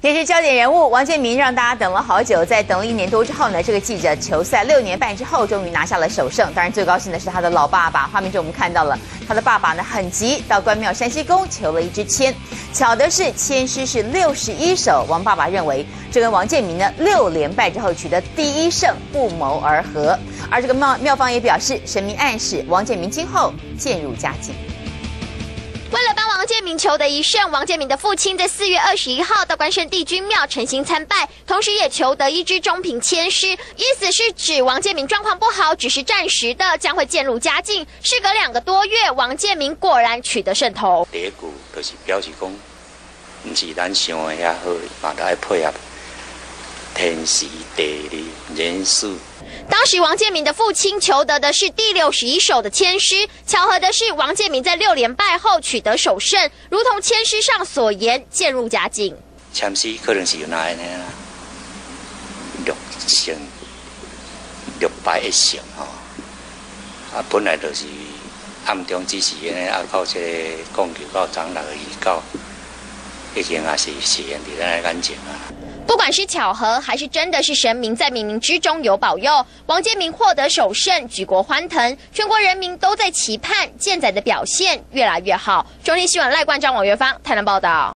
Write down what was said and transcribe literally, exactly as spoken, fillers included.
电视焦点人物王建民让大家等了好久，在等了一年多之后呢，这个记者球赛六年半之后终于拿下了首胜。当然最高兴的是他的老爸爸，画面中我们看到了他的爸爸呢很急，到关庙山西宫求了一支签。巧的是签诗是六十一首，王爸爸认为这跟王建民呢六连败之后取得第一胜不谋而合。而这个庙庙方也表示，神明暗示王建民今后渐入佳境。 为了帮王建民求得一胜，王建民的父亲在四月二十一号到关圣帝君庙诚心参拜，同时也求得一支中平签诗，意思是指王建民状况不好，只是暂时的，将会渐入佳境。事隔两个多月，王建民果然取得胜投。 第一句就是表示讲，不是咱想的遐好，嘛都要配合天时地利人事。 当时王建民的父亲求得的是第六十一首的签诗，巧合的是王建民在六连败后取得首胜，如同签诗上所言，渐入佳境。 签诗可能是有那安尼啦，六胜六败一胜吼，啊本来就是暗中支持安尼，啊到这个讲求到长六月二九，已经也是实现伫咱的眼前啊。 不管是巧合，还是真的是神明在冥冥之中有保佑，王建民获得首胜，举国欢腾，全国人民都在期盼健仔的表现越来越好。中天新闻赖冠章、王月芳台南报道。